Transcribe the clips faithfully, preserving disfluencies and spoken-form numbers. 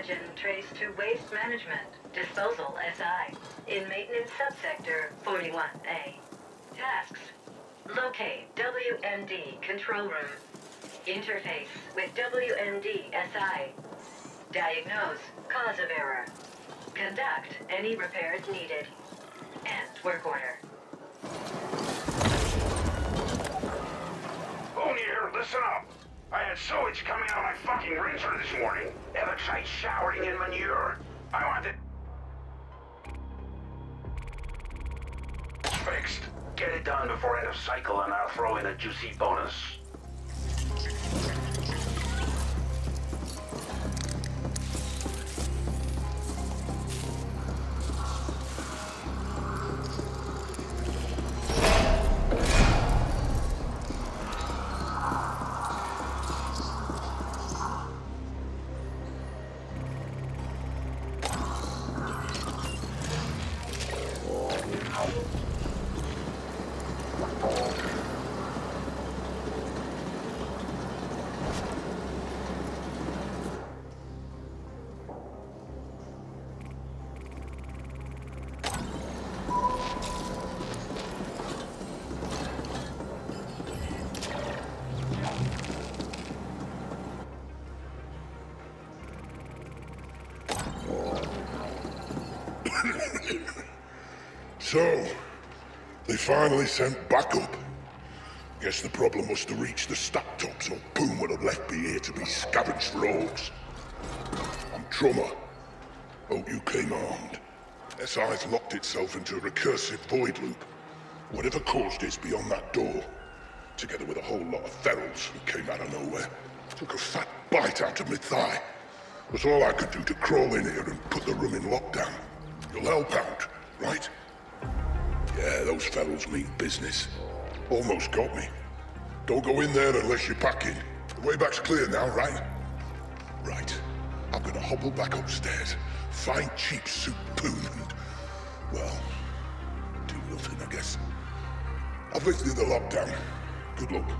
pathogen traced to Waste Management, Disposal S I, in Maintenance Subsector forty-one A. Tasks. Locate W M D Control Room. Interface with W M D S I. Diagnose cause of error. Conduct any repairs needed. End work order. Bonnier, listen up. I had sewage coming out of my fucking rinser this morning. Ever tried showering in manure? I want it fixed. Get it done before end of cycle and I'll throw in a juicy bonus. So, they finally sent backup. Guess the problem must have reached the stack tops, or Boom would have left me here to be scavenged for orcs. I'm Trummer. Hope you came armed. S I's locked itself into a recursive void loop. Whatever caused this beyond that door, together with a whole lot of ferals who came out of nowhere, took a fat bite out of my thigh. Was all I could do to crawl in here and put the room in lockdown. You'll help out, right? Yeah, those fellows mean business. Almost got me. Don't go in there unless you're packing. The way back's clear now, right? Right. I'm gonna hobble back upstairs, find cheap soup Boom and, well, do nothing, I guess. I've lifted the lockdown. Good luck.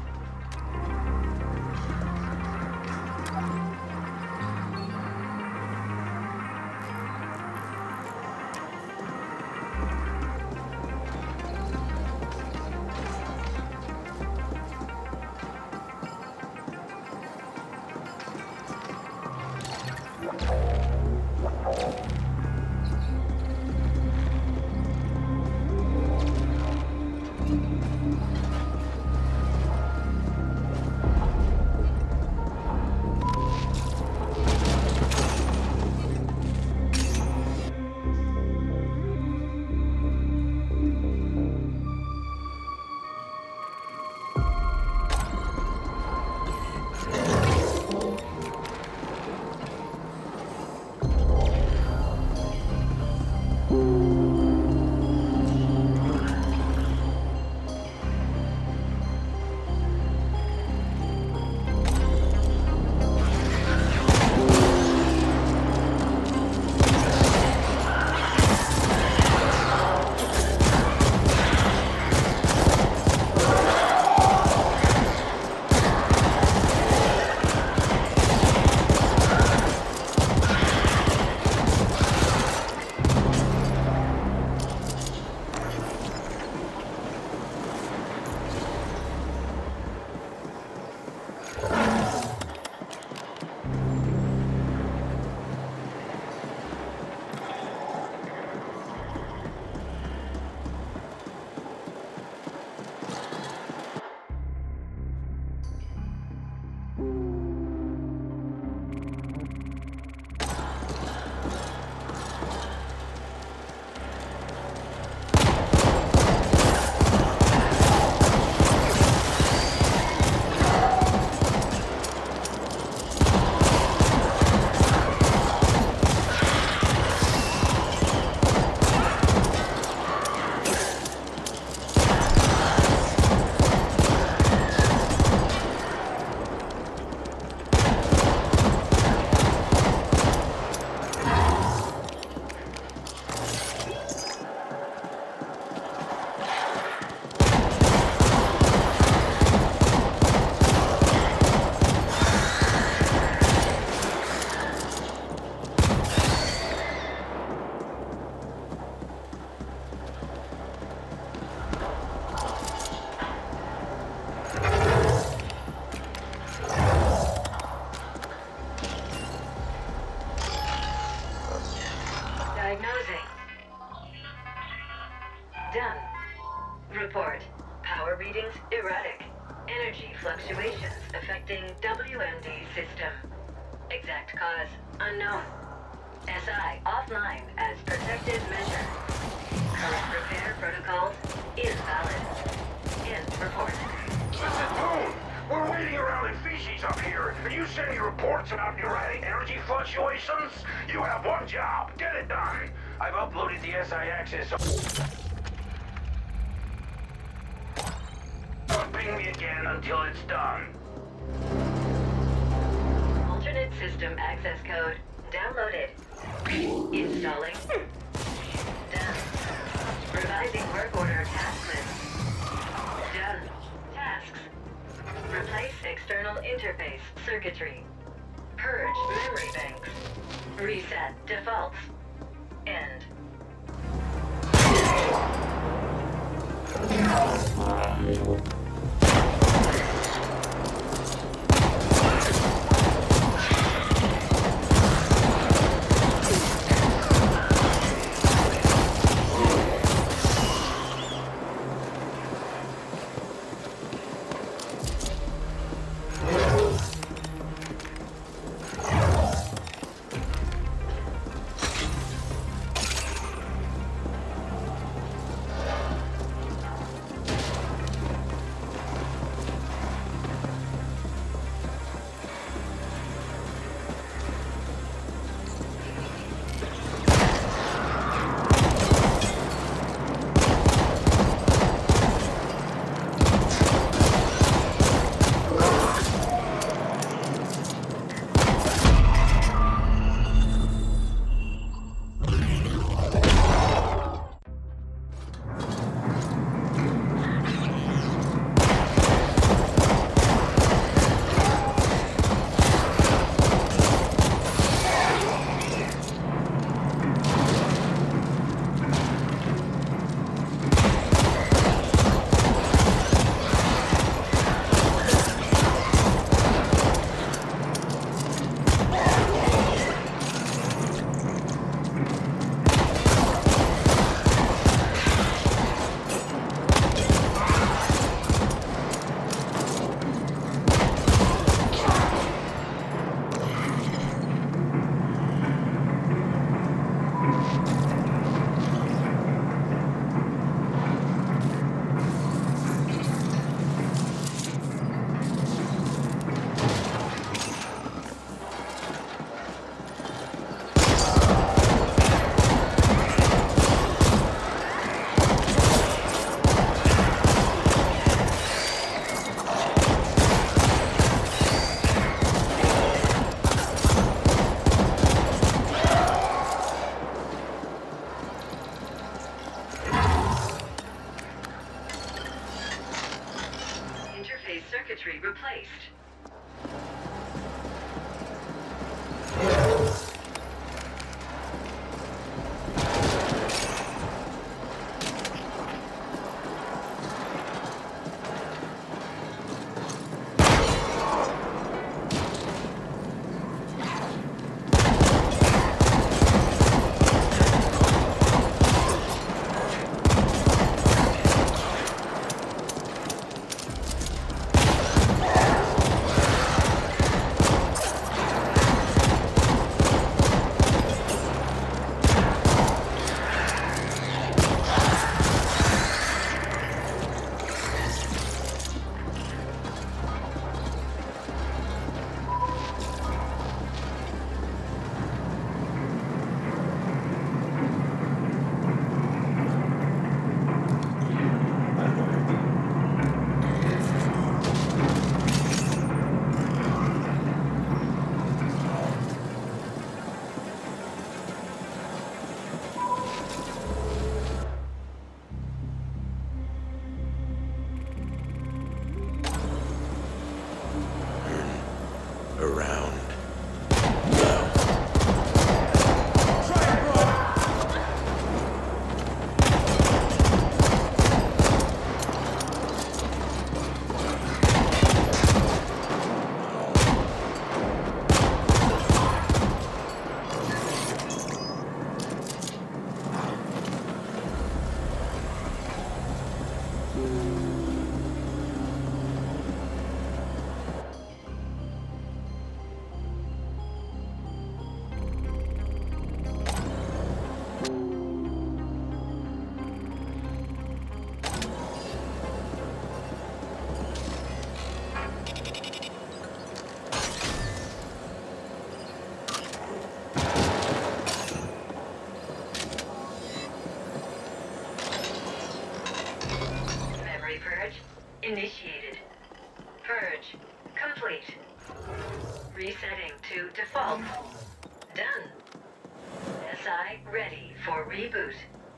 Done. Report. Power readings erratic. Energy fluctuations affecting W M D system. Exact cause unknown. S I offline as protective measure. Current repair protocols invalid. End report. Listen, Boone! We're waiting around in feces up here, and you send me reports about erratic energy fluctuations? You have one job. Get it done. I've uploaded the S I access. Don't ping me again until it's done. Alternate system access code downloaded. Installing. Done. Revising work order task list. Done. Tasks. Replace external interface circuitry. Purge memory banks. Reset defaults. End. Circuitry replaced. Halt. Done. S I ready for reboot.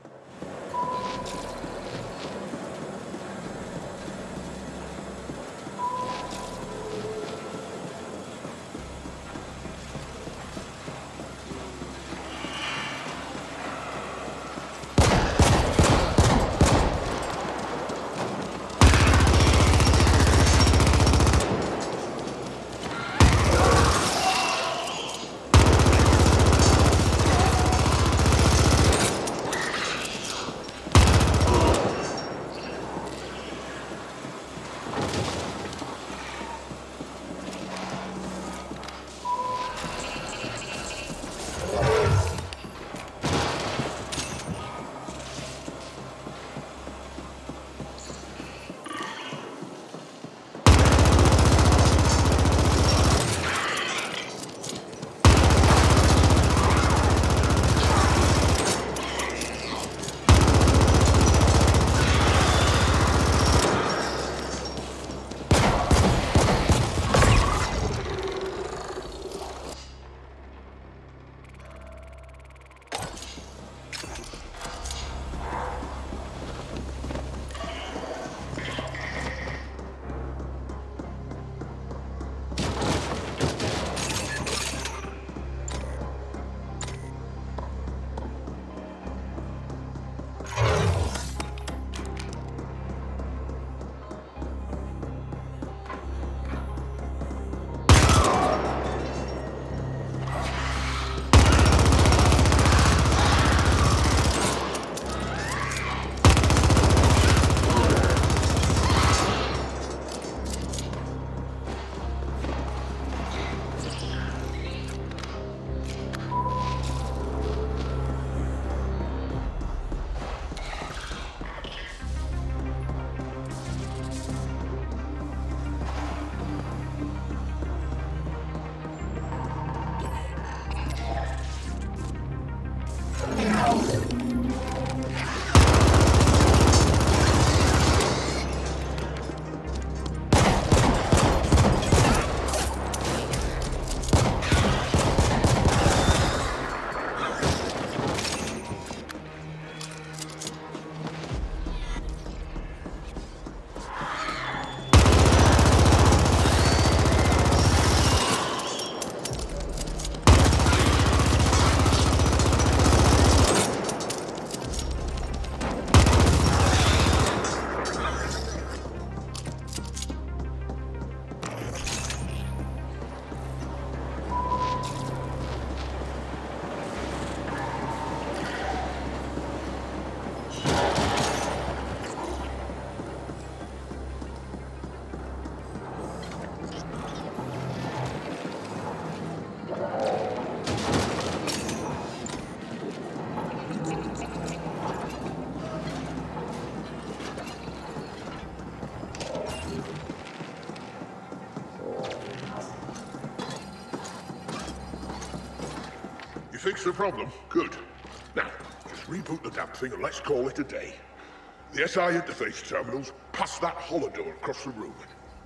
Fix the problem? Good. Now, just reboot the damn thing and let's call it a day. The S I interface terminal's past that holodoor across the room.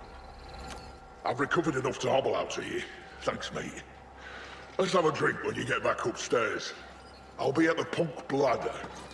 I've recovered enough to hobble out to you. Thanks, mate. Let's have a drink when you get back upstairs. I'll be at the Punk Bladder.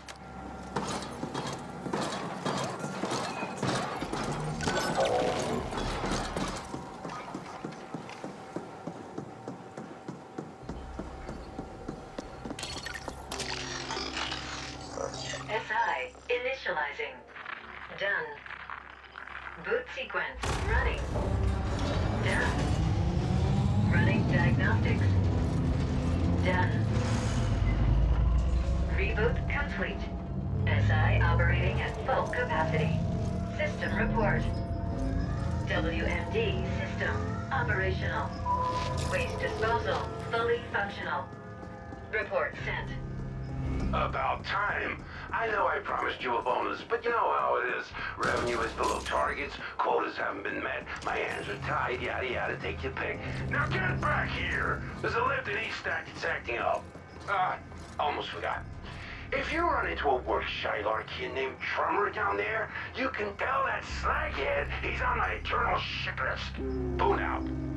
S I initializing. Done. Boot sequence running. Done. Running diagnostics. Done. Reboot complete. S I operating at full capacity. System report. W M D system operational. Waste disposal fully functional. Report sent. About time. I know I promised you a bonus, but you know how it is. Revenue is below targets, quotas haven't been met, my hands are tied, yada yada, take your pick. Now get back here! There's a lift in East Stack that's acting up. Ah, almost forgot. If you run into a work-shy kid named Trummer down there, you can tell that slaghead he's on my eternal shit list. Boon out.